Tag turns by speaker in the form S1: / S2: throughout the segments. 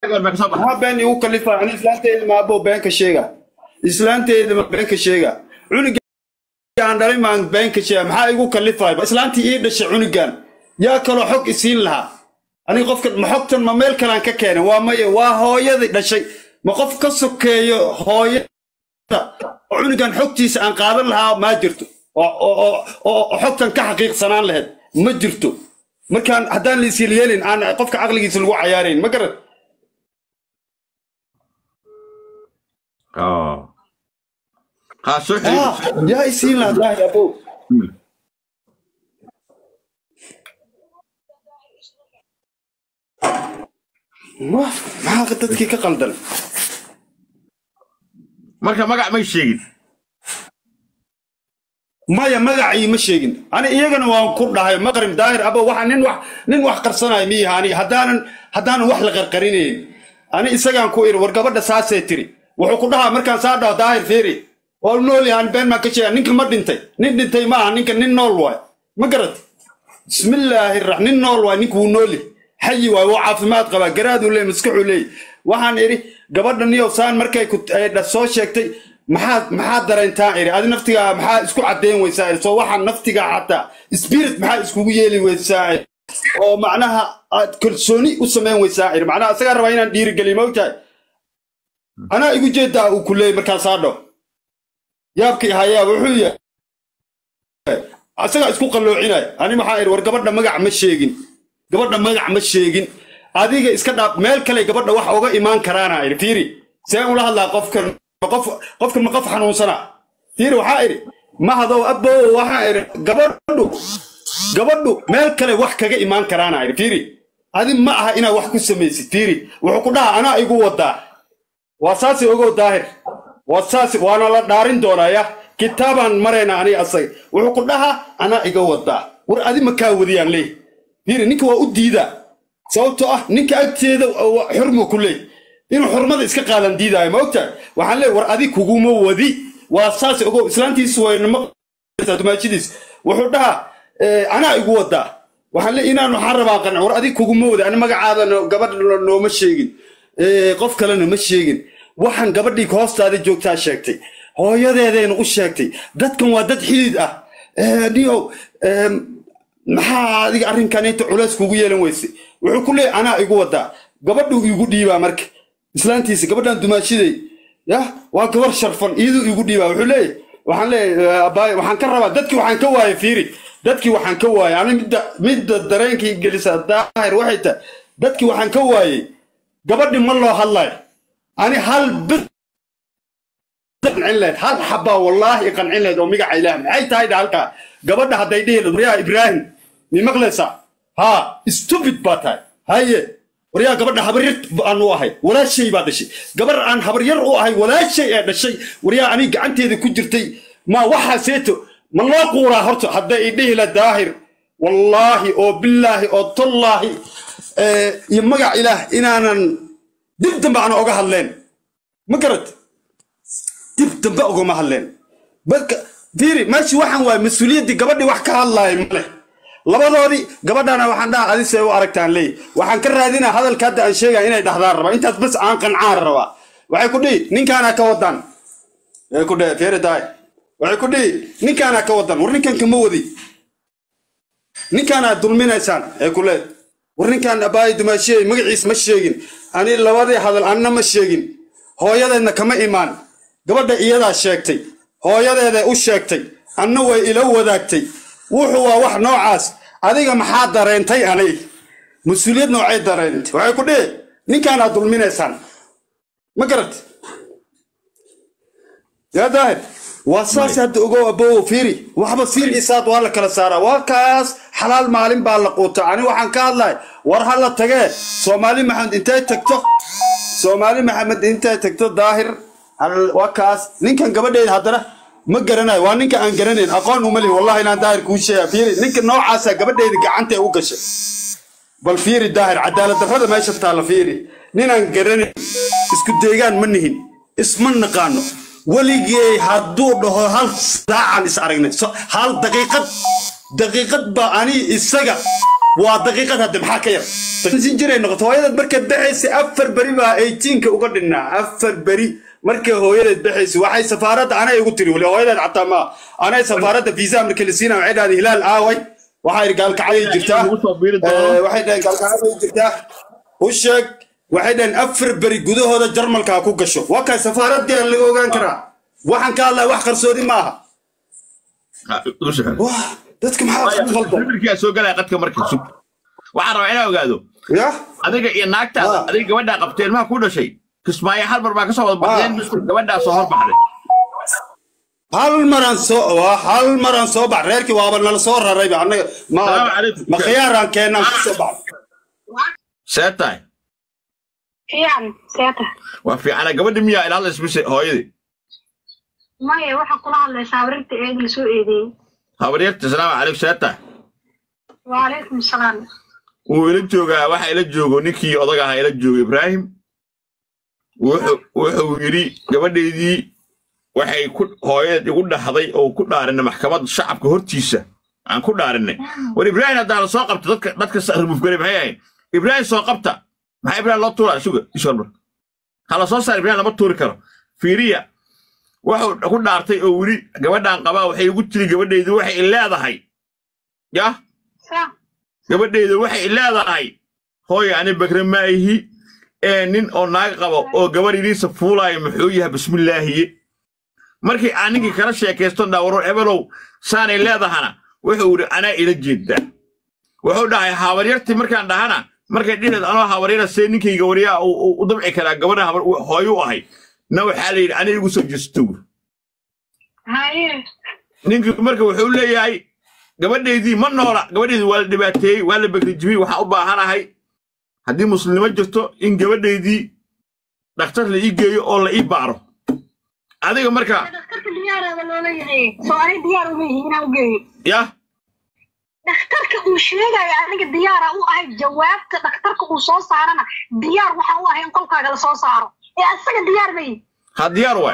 S1: ما بين يكلفها أنا إسلامتي ما أبو بينك شيء إسلامتي ما بينك شيء عنق عندنا ما بينك شيء ما يكلفها إسلامتي إيه بس عنقان يا كلو حق يصير لها أنا قف محط ما ميل كلام ككين وهو يذ ده شيء ما قف كسك هو عنقان حقتيس عن قابل لها ما جرته وحقا كحقيق سنان لهد ما جرته ما كان هدان لي سيليين أنا قفك عقلي يسلقوا عيارين ما قرر
S2: خاصة
S1: يا يصير لا لا يا أبو ما قدرت كي كقلدل
S2: مركب مقع ما يشيل
S1: ما يا مقعي ما شيء أنا إيجان وان كرده هاي مقرم داير أبو واحد نين قرصنا مي هاني هدان واحد غرقرينين أنا إسقان كوير ورقبة ساسة تري وحكودها مركان ساده داير فيري ونولي عن بين ما كشيء نينك ما دنتي ما نينك نين نول ما قرت بسم الله الرحمن نين نول نينك ونولي حي وعافمات قبا قراد ولا مسكعوا لي waxaan iri gabadha niyo saan markay ku soo sheegtay maxaa dareentaa iri aad naftiga maxaa isku cadeyn weysaa soo waxaan naftiga hata spirit maxaa isku yeeli weysaa oo macnaha aad kalsooni u sameyn weysaa iri macnaha asaga raba inaan dhiiri galiyo moogtahay ana igu jeedaa uu kulay markaan saadho yaabkii hayaa wuxuu yahay asaga isku qaloocinay ani maxaa iri war gabadha magac ma sheegin adiga iska dhaaf meel kale gabadha wax uga imaan karaana iri fiiri seen ula hadlaa qofkan ma qof xanuunsana fiiri waxa iri ma hado abbo waxa iri gabadhu meel kale wax kaga imaan karaana iri fiiri adi ma aha ina wax ku sameeysid fiiri wuxuu ku dhaha ana igu wadaa wasaasi ogo daahir wasaasi waana la dhaarin doonaya kitaaban marayna ani asay wuxuu ku dhaha ana iga wadaa war adi ma ka wadiyaan leey fiiri ninka waa u diida sababtoo ah ninka agteeda xurmo ku leey inuu xurmada iska qaadan diidaay ma ogtahay waxaan leeyahay war adi kuguma wadi waa saas ogo islaantiisu way dumaajidiis wuxuu dhahaa ana igu wadaa waxaan leeyahay inaan waxaan rabaa qanco war adi kuguma wadi ani magacaada gabadh nooma sheegin qof kalena ma sheegin waxaan gabadhii hoostaada joogtaa sheegtay hooyadeedayna u sheegtay dadkan waa dad xidid ah niyo maxaa adiga arrinkan inta culays kugu yeelan weysay wuxuu ku leeyahay ana igu wadaa gabadhu igu dhiibaa marka islaantiisa gabadhan dumaashiday ya waa gabar sharfan iyadu igu dhiibaa wuxuu leeyahay waxaan leeyahay abaay waxaan ka rabaa dadkii waxaan ka waayay fiiri dadkii waxaan ka waayay ani midda dareenkii gelisa daahir waxay tahay dadkii waxaan ka waayay gabadhi ma loo hadlayo ani hal bir qancin leed hal xabaa wallaahi qancin leed oo magaca ilaah maxay tahay halka gabadha hadday dhihi lahayd ibraahim mi maqlaysaa ها stupid باتاي هاي وريا قبل حبرير أنا واحد ولا شيء بعد شيء قبل عن حبرير واحد ولا شيء هذا الشيء وريا أنا قعنتي إذا كجرتي ما واحد سيته من لا قورة هرت حتى يديه للداهر والله أو بالله أو تالله يمجع إله إن أنا دبت معنا أوجه اللين ما قرت دبت بأوجه محلين بس ديري ماشي واحد ومسؤولية دي قبل دي واحد الله يمله labadoodii gabadhana waxaan dhahaa adii say u aragtaan leey waxaan ka raadinaa hadalka hadda aan sheegay inay dhahdaan raba intaas bas aan qancaan raba waxay ku dhihi ninkaana ka wadan ee ku dhihi feeraday waxay ku dhihi ninkaana ka wadan war ninkan kama wadi ninkaana dulminaysaan ee ku leey war ninkan abaay dumaashiyay magaciis ma sheegin ani labadii hadal anna ma sheegin hooyadeedna kama imaan gabadha iyadaa sheegtay hooyadeeda u sheegtay anna way ila wadaagtay wuxuu waa wax noocaas adiga maxaa dareentay anay mas'uuliyad noocay dareentay waxay ku dhee ninkaan aad dulminaysaan ma garat yaa daahir wasaas hadda ugu aboo fiiri waxba fiiri isaad waa la kala saaraa waa kaas xalaal maalin baa la quuta ani waxaan ka hadlay war hal la tagee Soomaali maxamed intay tagto daahir waa kaas ninkan gabadheeda haddana ما قرنا وانك أن قرنين أقول ملي والله أنا داير كل شيء فيري نك نوع عسى قبل ده إذا عنته أوقش بل فيري داير عدالة هذا ما يشفت على فيري نين أن قرنين اسكت ديجان منهن اسمنا قانو ولي هادو ده هال ساعة نسعرنا هال دقيقة بأني السجا ودقيقة هذا محاكية سنجري نقطة هويدا مركة بحيس أفر بري ما 18 كوقدنا أفر بري مركة هويدا بحيس وحي سفارة أنا يقول تري ولا هويدا حتى ما أنا سفارة فيزا مركة لسينا وعيد هذه هلال آوي وحي قال كعلي جرتاه واحد قال كعلي جرتاه وشك واحد أفر بري جودو هذا جرمال كاكو قشو وكا سفارة دي اللي هو كرا وحن قال الله وحقر سودي معها واه dadka maxaa qaldan
S2: markii soo galay qadka markii sub waxaan rabaa inaan ogaado adiga iyo naagtaada adiga gabadha qabteen ma ku dhashay kismaayo hal mar baa ka soo wada baxdeen gabadha soo hor baxday
S1: hal maran soo bax reerkii waaba nala soo raray anaga ma khiyaaran keenan ku soo bax
S2: seetay
S3: seeta
S2: waa fiican gabadha miyaa ilaa la isbisay hooyadii
S3: maya waxa kula hadlaysaa warinta eeg la soo eedeeyay
S2: habariyat salaam alaykum seeta
S3: wa alaykum salaam
S2: uu ila joogaa waxa ila joogo ninkii odaga ahaa ila joogo Ibrahim wuxuu yiri gabadheedii waxay ku hooyad igu dhaxday oo ku dhaarinay maxkamadda shacabka hortiisa aan ku dhaarinay war Ibrahim hadda soo qabta dadka sarruf galay maxay Ibrahim soo qabta maxay Ibrahim loo tuuraa suga ishalbar hala soo saar Ibrahim lama tuuri karo fiiriya wuxuu ku dhaartay oo wiri gabadhan qaba waxay ugu tiri gabadheedu waxay leedahay ya gabadheedu waxay leedahay hooy ani bakre ma ihi nin oo naag qabo oo gabadhiisa fuulay muxuu yahay bismillaahi markii aanigi kala sheekaysto dhawro ebelow saanay leedahana wuxuu yiri ana ila jeeda wuxuu dhahay hawaryarti markaan dhahana markay dhinaad anoo hawaryara see ninkayga wariyaa u dabci kara gabadha hooyo u ahay na waxa la yiri ani igu soo jeesto
S3: haye
S2: ninkii marka wuxuu leeyahay gabadheedii ma noola gabadheedii waa la dhibaateeyay waa la bagrijibay waxa u baahanahay haddii muslimnimo jirto in gabadheedii dhakhtar la ii geeyo oo la ii baaro adiga marka
S3: dhakhtarka diyaarada loola yahay soo ari diyaar u yahay inaan u geeyo
S2: ya
S3: dhakhtarka uu sheegay aniga diyaar u ahay jawaabta dhakhtarka uu soo saarana diyaar waxa uu ahay in qolkaaga la soo saaro ee asaga diyaar bay
S2: ha diyaar waay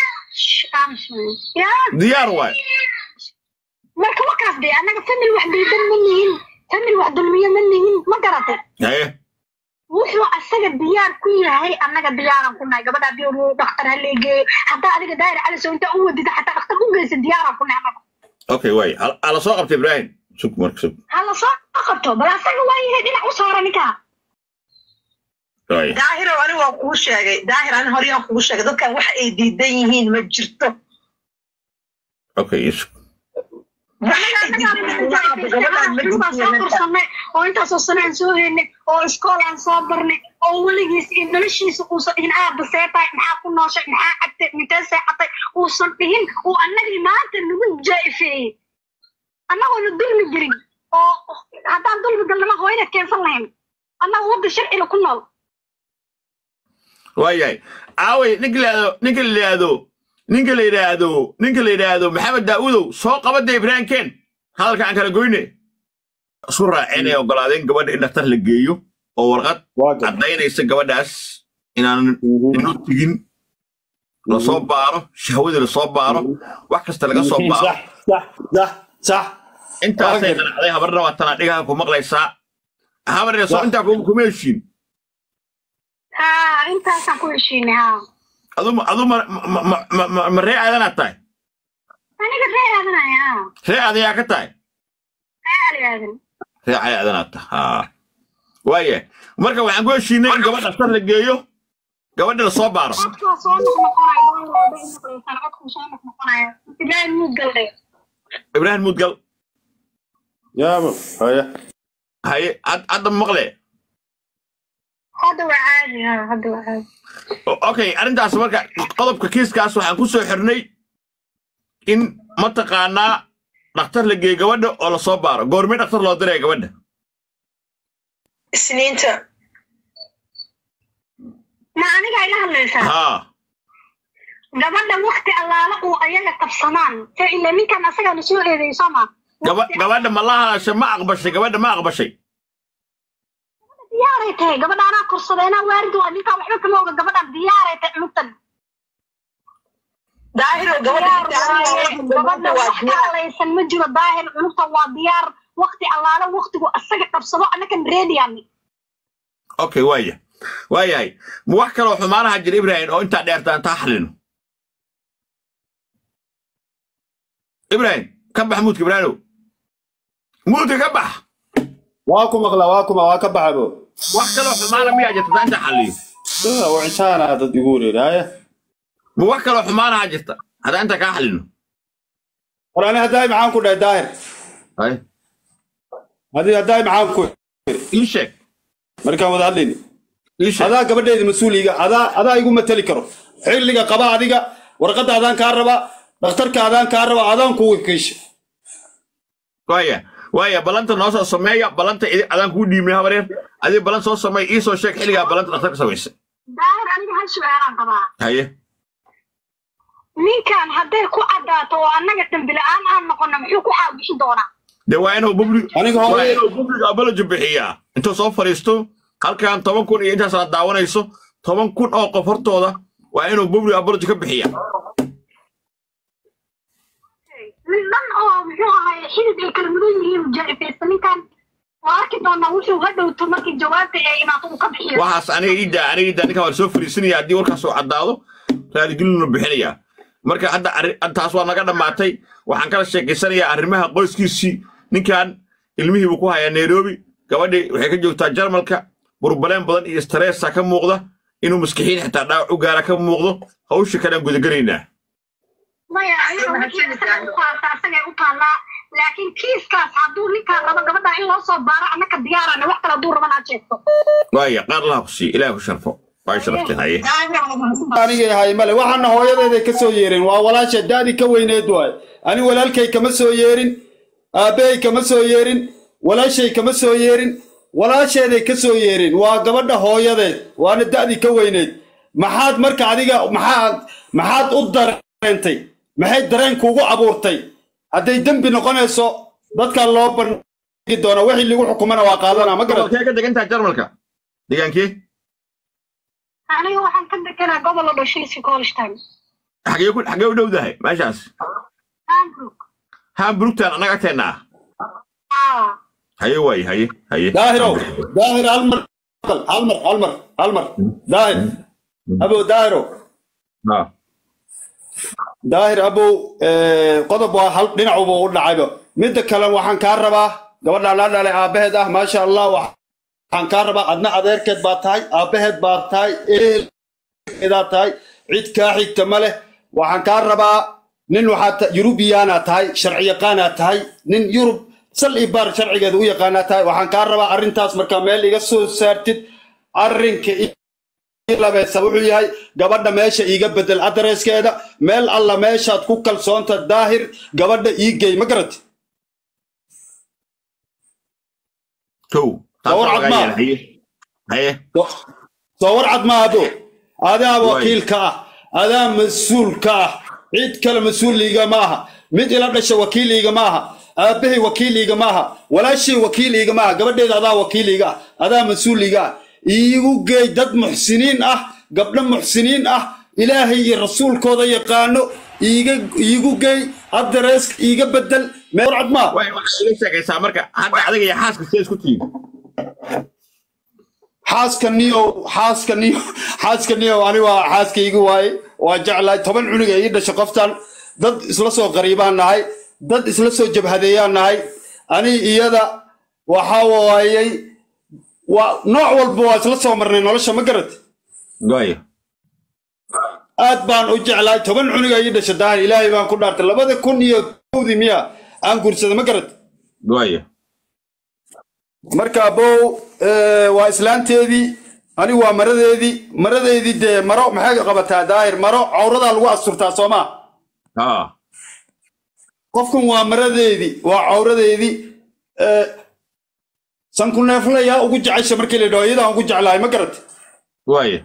S2: diyaar waay
S3: marka wakaas de anaga family wax diidan ma nihin family wax dulmiyo ma nihin ma garatay wuxuu asaga diyaar ku yahay anaga diyaaran ku nahay gabadha biyo dhakhtar haleege hatta adiga daayir cali soo inta u wadida hatta dhakhtar u geeysan diyaaran ku nahay
S2: okay way ala soo qabtay Ibrahim sug markab
S3: hala soo qabto bal asaga waa yahay dhinac u saaranka
S4: daahir oo aniga ku sheegay daahir aan horiyan ku sheegay dadkan wax ay diidan yihiin ma jirto
S2: okay yes
S3: oo intaasoo sanaan soo heynay oo iskoolaan soo barnay oo weligiis in noloshiisa uusan dhihin aabba seetaay maxaa ku nooshay maxaa cabtay intee seexatay uusan dhihin uu annagii maanta nagu jaa'ifeeyey annagoona dulmi jirin oo haddaan dulmi galnama hooyada keensan lahayn annaga wadda sharciga ku nool
S2: waayahay aaway ninka la yidhaahdo maxamed daa'uudow soo qabada Ibrahim keen halka aan kala goyne isu raaceen ee ogolaadeen gabadha in dhakhtar la geeyo oo warqad caddaynaysa gabadhaas inaan inuu tigin la soo baaro shahwada la soo baaro wax kasta laga soo baaro
S1: صح
S2: intaasay qanacday habarna waa tan dhigaha ku maqlaysaa habarna soo inta ku meeshin
S3: intaasaan ku heshiinay
S2: adu ma reecaadana tahay
S3: aniga reecaadana
S2: reecaada yaa ka tahay reecaadana tahay waaye marka waxaan ku heshiinay in gabadha dhakhtar la geeyo gabadha la soo baaro Ibrahim Mudgal
S1: يا
S2: هاي عدم مقلة
S3: هذا وعادي هذا وعادي
S2: اوكي أرنت أسمعك قلب كيس كاس وحن كوسو حرني إن منطقة دكتور لقي جوده ولا صبار قرمي دكتور لا دري جوده
S4: سنين تا
S3: ما أنا قايل لها ليش جوده وقت الله لقوا أيها كبسمان فإلا مين كان أسجع نسوي ذي سما
S2: جوده ما الله شيء ما أقبل شيء جوده ما أقبل شيء
S3: ديارته جوده أنا كرسنا وارد وأني كم حلو كم هو جوده ديارته متن
S4: daahir gabadha
S3: gabadha waxa la isma jiro daahir cunta waa diyaar وقتي الله وقتي أسجع قبصة أنا كان ريدي يعني
S2: اوكي وايا موحكة لو حمارها جري إبراهيم أو أنت ديرتان تحلنه إبراهيم كبح موت إبراهيم موت كبح
S1: واكم اغلا واكم بحبو
S2: وحكة لو حمارها مياه جرت أنت حليه
S1: وعشان هذا يقول رايه
S2: موحكة لو حمارها جرت هذا أنت كحلنه
S1: وانا دايم معاكم داير
S2: هاي
S1: هذه دايم معاكم
S2: إيشك
S1: markaan wada hadlayni
S2: إيشك
S1: adaa gabadheeda mas'uuliga adaa igu matali karo xilliga qaba adiga warqada adaan ka raba dhakhtarka adaan ka raba adaan ku wakiisha
S2: وايا بلانتا نوصل سمية بلانتا أدان كود دي منها برير أدي بلانتا صوص سمية إيسو شيك حلقة بلانتا نختار سويس
S3: داهر أنا هالسؤال قبا
S2: هاي
S3: مين كان هدير كو عداتو أنا قدم بالآن أنا قلنا محيو كو حاول بشي دونا
S2: ده وينه ببلي
S1: aniga hore
S2: وينه ببلي قبل جبهية أنتوا صوف فريستو هل كان طبعا كون إنت سنة دعوانا يسو طبعا كون أو قفرتو ده وينه ببلي قبل جبهية
S3: من ضمن محيو هاي حيد الكلمدين هي جاي في السنين كان وأكيد دونا وشو غدا وتمك الجواب إما تو قبحية
S2: وحاس أنا يدا أنا كمان سوف فريسني أدي ورك سو عداله لا يقولون بحنية مركا حتى أنت أصلا نقدر معتي وحنكر الشيء سريع أرمها قوس كيسي نكان ilmihii buu ku hayaa Nairobi gabadhii waxay ka joogtaa Jarmalka burbaleen badan iyo stress ka muuqda inuu maskixiin xitaa dhaawac u gaara ka muuqdo hawsha kale gudagaraynaa
S3: maya ayuu asagay u taalaa laakiin kiiskaas hadduu ninkaan rabo gabadha in loo soo baaro annaka diyaarana wax kale hadduu rabana aad sheegto
S2: waaya qaar laha ku sii ilaahay ku sharfo waa sharafteen haye
S1: aniga yahay male waxaana hooyadeeda ka soo yeerin waa walaasha daadi ka weyneed waay ani walaalkay kama soo yeerin aabay kama soo yeerin walaashay kama soo yeerin walaasheeday ka soo yeerin waa gabadha hooyadeed waana daadi ka weyneed maxaad marka adiga maxaad u dareentay maxay dareen kuugu abuurtay hadday dambi noqonayso dadka loo bandhigi doona wixii lagu xukumana waa qaadana ma garan
S2: ka degantaa Jarmalka deegaankii
S3: aniga waxaan ka deganaa gobol oo Schleswig Holstein
S2: xagee u dhowdahay meeshaas Hamburg tan anaga teena haye way haye
S1: daahir almar daahir abo daahir abo qodob waa hal dhinac uu u dhacayba mid kale waxaan ka rabaa gabadha la dhalay aabaheed ah ma sha Allah waxaan ka rabaa adna adeerkeed baa tahay aabaheed baa tahay ida tahay cid ka xigta male waxaan ka rabaa nin waxa Yurubiyaana tahay sharci yaqaan tahay nin Yurub sal ibar sharcigeedu u yaqaan tahay waxaan ka rabaa arintaas marka meel iga soo saartid arinka labeesa wuxuu yahay gabadha meesha iga bedel adreeskeeda meel alla meeshaad ku kalsoonta daahir gabadha ii geey ma garat sawir cad ma abo adaa wakiilka ah adaa mas'uulka ah cid kale mas'uuliga maaha mid ila dhasha wakiiliga maaha aabahay wakiiliga maaha walaashii wakiiliga maaha gabadheeda adaa wakiiliga adaa mas'uuliga iigu geey dad muxsiniin ah gabdho muxsiniin ah ilaahay iyo rasuulkooda yaqaano iigu geey adrees iiga bedel meel cad ma
S2: way wax ila sheegaysaa marka hadda adiga iyo xaaska see isku tihiin xaaskaniyo ani waa xaaskaygu waaye waa jeclahay 10 cunug ay dhashay qoftan dad isla soo qariibaan nahay dad isla soo jabhadeeyaan nahay ani iyada waxa waayay waa nooc walba waa isla soo marnay nolosha ma garad gooyo aad baan u jeclahay 10 cunug ay dhashay daan ilaahay baan ku dhaartay 2010 miya aan guursaday ma garad gooyo marka bow waa islaanteedii ani waa maradeedii de maro maxay qabataa daahir maro awrada lagu asturtaa Soomaa qofkan waa maradeedii waa awradeedii san ku neeflaya ugu jacaysa markii la dhooyada ugu jeclaay ma garat waaye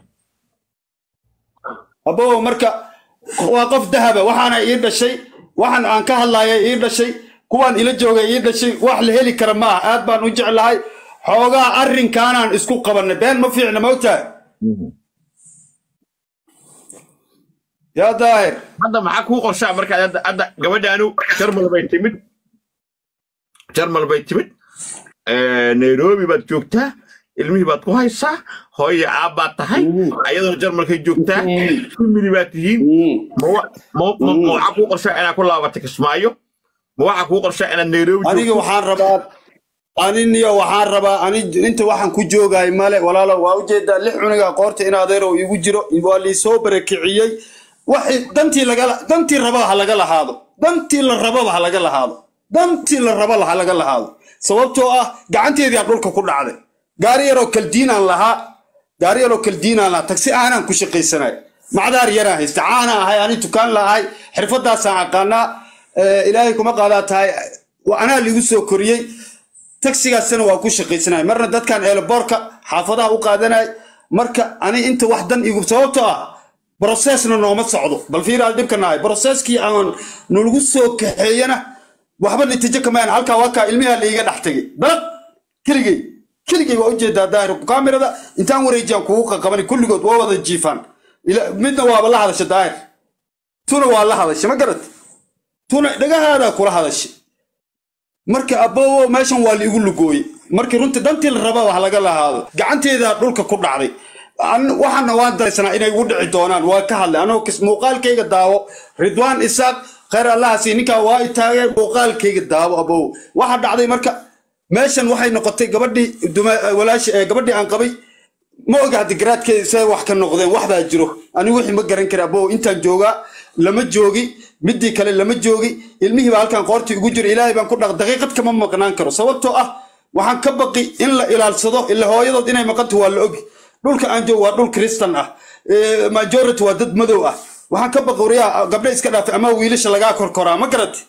S2: abo marka waa qof dahaba waxaana ii dhashay waxaan aan ka hadlaayay ii dhashay kuwan ila joogay ii dhashay wax la heli kara ma aad baan u jeclahay xoogaa arrinkaanaan isku qabanay been ma fiicna ma ogtahay yaa daahir hadda maxaa kuu qorshaa markaad hadda gabadhaanu Jarmal bay timid jarmal bay timid nairobi baad joogtaa ilmihii baad ku haysaa hooyo aabbaad tahay ayadoo jarmalkay joogtaa family baad tihiin ma waxaa kuu qorshaa inaad ku laabatay kismaayo ma waxaa kuu qorshaa inaad nairobi
S1: aniga waxaan rabaa ani inta waxaan ku joogaay male walaalo waa ujeedaa 6 cuniga qoorta in adeerow igu jiro waa lii soo barakiciyey waxay dantii raba ha laga lahaado dantii la raba ha laga lahaado sababtoo ah gacanteedii dhulka ku dhacday gaari yaroo kaldiinaan lahaa taksi aanan ku shaqaysanay macdaar yaraan haysta caana ahay ani tukaan lahay xirfadaasaan aqaanaa ilaahay kuma qaadaa tahay anaa ligu soo koriyey taksigaasna waa ku shaqaysanay marna dadkan eelboorka xaafadaha u qaadanay marka ani inta wax dan igu sababtoo ah processna nooma socdo bal fiiraal dhibkanahay processkii aan nalagu soo kaxeeyana waxba natiijo kamaan halka waka ilmiha la iga dhaxtagay bal keligay waa ujeedaa daahir kaamirada intaan wareejiyaan kugu qaban kulligood waa wada jiifan midna waa la hadashay daahir tuna waa la hadashay ma garad tuna dhagahaada kula hadashay marka aboo meeshan waa la igu lugooyay markii runta dantii la raba wax laga lahaado gacanteeda dhulka ku dhacday waxaana waan daraysanaa inay ugu dhici doonaan waa ka hadlay anoo muuqaalkayga daawo ridwaan isaaq khayr allah si ninka waa taagay muuqaalkayga daawo aboo waxa dhacday marka meeshan waxay noqotay gabadhii gabadhii aan qabay ma ogaad garaadkeeda say wax ka noqdeen wax baa jiro ani wixii ma garan kara aboo intaan joogaa lama joogi midii kale lama joogi ilmihii baa halkan qoortii ugu jiro ilaahay baan ku dhaq daqiiqad kama maqnaan karo sababtoo ah waxaan ka baqi in la ilaalsado ila hooyadood inay maqanto waa la ogi dhulka aan joogo waa dhul kristan ah majority waa dad madow ah waxaan ka baqi wariyaa gabdha iska dhaafay ama wiilasha lagaa korkoraa ma garatay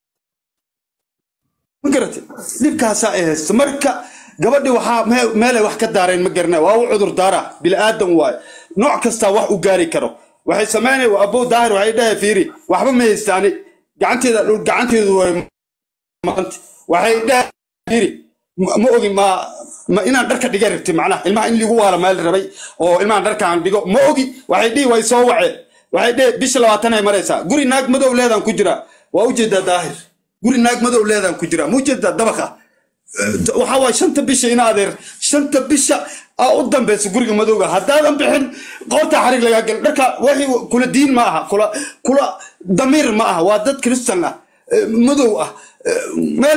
S1: dhibkaasaa ay haysto marka gabadhi waxaa meelay wax ka daareen ma garanay waa u cudur daara bilaadan waaye nooc kasta wax u gaari karo waxay sameeyeen waa aboo daahir waxay dhahay fiiri waxba ma haystaani gacanteedu way maqanta waxay dhahay fiiri ma ogi ma inaan dharka dhiga rabtay macnaha ilmaha in ligu waala meel rabay oo ilmaha dharka aan dhigo ma ogi waxay dhihi way soo waceen waxay dhahay bisha 20 ay maraysaa guri naag madow leedan ku jira waa u jeedaa daahir guri naag madow leedan ku jira ma u jeedaa dabaqa waxa waa 5 bisha ina adeer 5 bisha u dambaysa guriga madowga haddaadan bixin qoorta xarig laga gal dharka wixii kula diin ma aha kula damiir ma aha waa dad kristan ah madow ah meel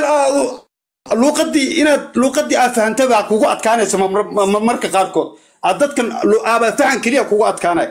S1: luqadii aad fahantada kugu adkaanaysa marka qaarkood dadkan aaba fahan kaliya kugu adkaanay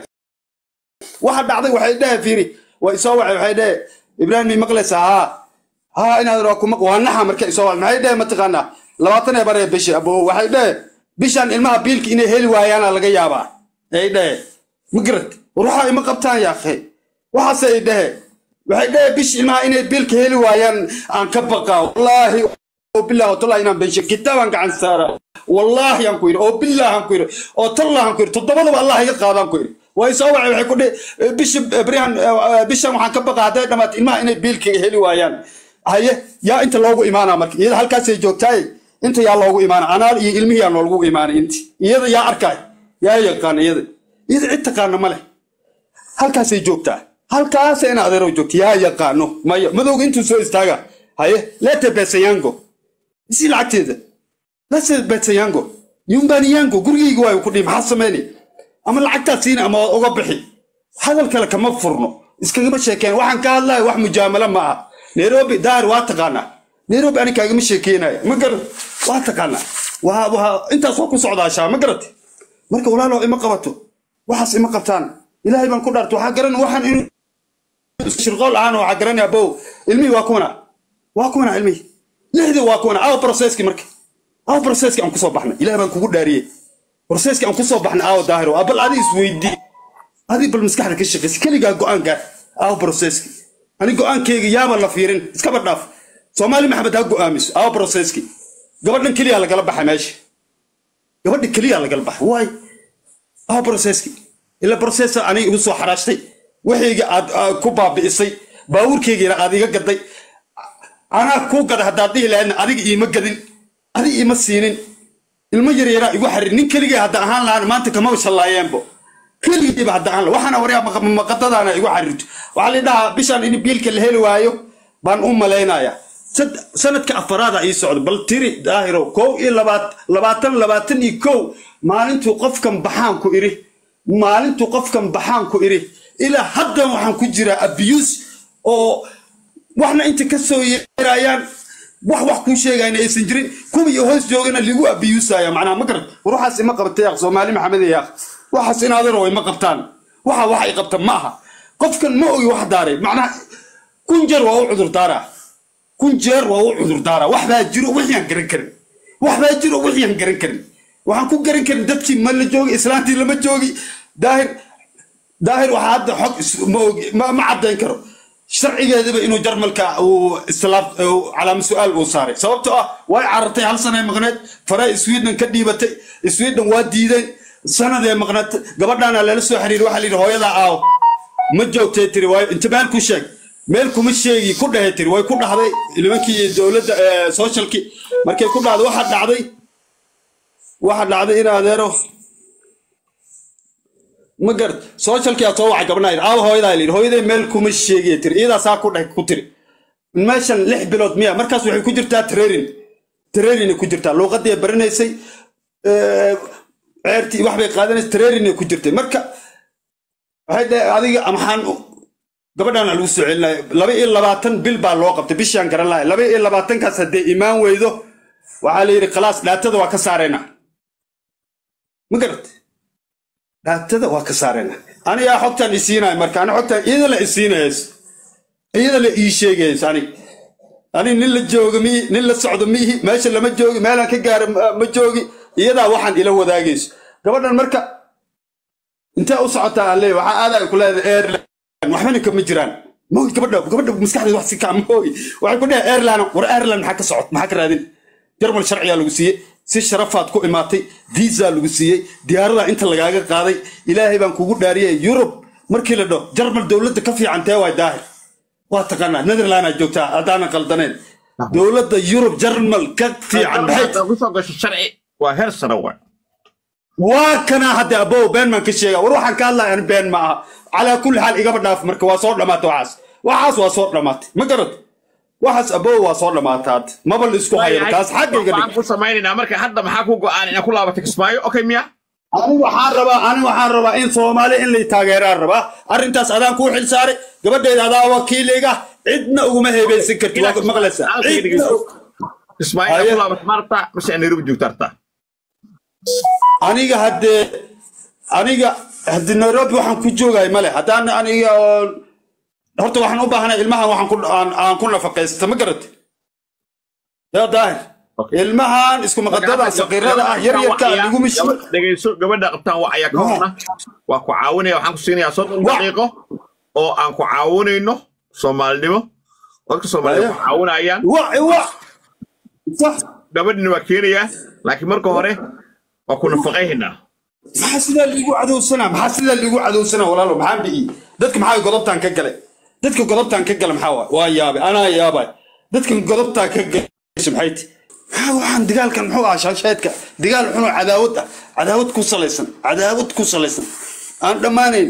S1: waxa dhacday waxay dhahay fiiri way soo waxay dhahay ibraahim maqlaysa inaad raakumo waanaha markay soo waxay dhahay ma taqaana 20 ee bare bishi aboo waxay dhahay bishan ilmaha biilki inay heli waayaan laga yaabaa ay dhahay magrad ruuxa ima qabtaan yaa akhay waxa ay dhahay waxay dhahay bish ilmaha inay biilki heli waayaan aan ka baqaa wallahi بالله وطلع إنا بنش كتابا عن سارة والله ينكوير أو بالله ينكوير أو طلع ينكوير تضبط والله يقال ينكوير ويسوع يقول بيش بريان بيش ما حكبق هذا لما إما إن بيلك هلي ويان هاي يا أنت لوجو إيمانا مرك إذا هالكاس يجوكتاي أنت يا لوجو إيمانا أنا علمي يا لوجو إيمانا أنت إذا يا أركاي يا يقان إذا أنت كان ماله هالكاس يجوكتاي هالكاس أنا أقدر يجوكت يا يقانو ما دوق أنتوا سو استاجا هاي لا تبص يانجو isi lacagteeda la sabata yango yumbani yango gurigayga way ku dhim xasameeni ama lacagta siin ama uga bixi hadal kale kama furno iskaga sheekeen waxaan ka hadlay wax mujaamala ma ah Nairobi daar waa taqaana Nairobi ani kaaga ma sheekeenay ma gar waa taqaana waa inta soo ku socdaasha ma garat marka walaalo ima qabato waxaas ima qabtaan ilaahay baan ku dhaarto waxa garan waxaan in shirqool aan waxa garan abo ilmi waa kuna ilmi لهذا واكون بروسيسكي مركي بروسيسكي أم كسب بحنا إلى ما نكون داريه بروسيسكي أم كسب بحنا ظاهر وقبل هذه سويدي هذه بالمسكحة كشيء كل جا جوان جا بروسيسكي أنا جوان كي يا بالله فيرن سكبر ناف سومالي محمد هاجو أمس بروسيسكي قبلنا كلي على قلب حماش قبلنا كلي على قلب واي بروسيسكي إلا بروسيس أنا يوسف حراشتي وحي كوبا بيسي باور كي جرا هذه قدي أنا كوكا هدادي لأن أديك إيما قدين أديك إيما سينين المجري يرى يقول حرنين كلي هدا أهان لأن ما أنت كما وصل الله ينبو كلي يبقى هدا أهان وحنا وريا مقدد أنا يقول حرنت وعلي ده بيشان إني بيلك الهلو وايو بان ملاينا يا sanadka afaraada ii socdo bal tiri daahiro 22 maalintuu qofkan baxaan ku iri ilaa haddan waxaan ku jiraa abuse oo waxna inta ka soo yeerayaan wax ku sheegayna aysan jirin kuwa iyo hoos joogana ligu abuse-aya macnaha ma garad ruuxaas ima qabtay Soomaali Maxamed yaaq waxaas in adeer way ma qabtaan waxa ay qabtaan ma aha qofkan ma ogi wax daaray macnaha kun jeer waa u cudur daaraa wax baa jiro waxaan garan karin waxaan ku garan karin dadkii ma la joogi islaantii lama joogi daahir waxa hadda xog ma caddayn karo sharcigeedaba inuu jarmalka uu islaam calaam su'aal uu saaray sababtoo ah way carartay hal sano maqneed faray Sweden ka dhiibatay Sweden waa diiday sanadee maqneed gabadhaana la soo xiriiray waxa la yiri hooyada aaw ma joogtay tiri way inta baan ku sheeg meel kuma sheegi ku dhahay tiri way ku dhaxday ilmankii dawladda socialki markay ku dhacdo waxa dhacday in adeero magar socialki soo wacay gabadhayd aaw hooyaday meel kuma sheegi tiri iyada saa ku dhahay ku tiri meeshan 6 bilood miya markaas waxay ku jirtaa training ku jirtaa luqadii baranaysay ceerti wax bay qaadanaysaa training ku jirtay marka waxay adiga amxaan gabadhan lagu soo celinay 22 bil baa loo qabtay bishan garan lahayd 22 kaas hadee iimaan weydo waxa la yiri khalaas dhaatada waa ka saarayna ma garad dhaatada waa ka saarayna aniga xogtan isiinay marka ana xogtan iyada la isiinays iyada la ii sheegays ani nin la joogo nin la socdo meesha lama joogi meelan ka gaar ma joogi iyada waxaan ila wadaagays gabadhan marka inta u socotaa alle waxa aad ay ku leedahay waxbana kama jiraan mooy gabadha maskaxdeeda wax si ka mooy waxay ku dhahay Airline maxaa ka socod maxaa ka raadin jarmal sharciga lagu siiyay si sharafaad ku imaatay visa lagu siiyay diyaarada inta lagaaga qaaday ilaahay baan kugu dhaariyay Europe markii la dhaho jarmal dawladda ka fiican tahay way daahir waa taqaana Netherlands joogtaa hadaan qaldaneen dawladda Europe jarmal ka fiican maxay
S2: ku soo gasho sharci waa heer sare
S1: وكنا هذا أبو بين ما كشيء وروح عن كلا يعني بين ما على كل حال إجابة ناف مرك وصور لما توعس وصور لما ما قرد وحس أبو وصور لما تات ما بلسكوا هاي الكاس حق يقدر
S2: أنا سمعيني أمريك حتى ما حكوا قان أنا كلها بتكسمايو أوكي ميا
S1: أنا وحاربة إن صومالي إن اللي تاجر الربا أرنتاس أذان كل حل ساري قبل ده هذا وكيل لقى عندنا وما هي بيسكر واقف مغلسة
S2: اسمعي أنا كلها بتمرتا مش أنا روح دكتورتا
S1: aniga hadde Nairobi waxaan ku joogay male hadaan aniga horta waxaan u baahanay ilmaha waxaan ku nafaqaysto ma garad yaa daahir ilmahan isku maqadada saqiirada ah yar-yarka lagu misho
S2: dhageyso gabadha qabtaan waa ayaa ka horna waa ku caawinaya waxaan ku siinayaa 30 daqiiqo oo aan ku caawinayno Soomaalnimo dadka Soomaaliyeed ku caawinayaan gabadhina waa keenaya laakiin marka hore وكنا فقيهنا
S1: ما حسنا اللي يقول عدو سنة ولا له محام بيجي دتك محاوي قضبتان كجلة دتك قضبتان كجلة محاوي ويابي أنا يابي دتك قضبتان كجلة سمحيتي وحن دجال كان محاوي عشان شايتك دجال حنو عداوت كوسليسن أنا دمانين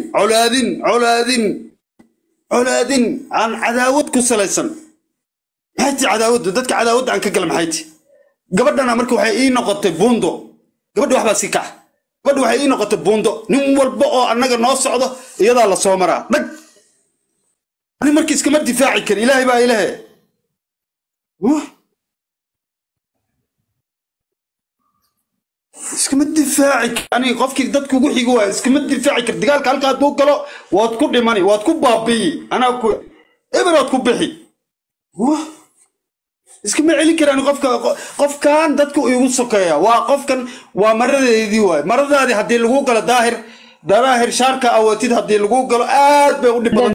S1: علادين عن عداوت كوسليسن محيتي عداوت دتك عداوت عن كجلة محيتي قبلنا مركو حقيقي نقطة بوندو gabadhu waxba si kax gabadhu waxay ii noqotay buundo nin walba oo anaga noo socdo iyada la soo maraa dhag ani markii iska difaaci kar ilaahay baa ilaahay iska difaaci ani qofkii dadku ugu xigo waa iska difaaci kar dagaalka halka aad u galo waad ku dhimani waad ku baabiyi ana ku eberood ku bixi iskama celin karaan qofkan dadku igu sokeeya waa qofkan waa maradeedii waay maradaadii haddii lagu galo daahir shaarka awootid haddii lagu galo aad bay u dhib badan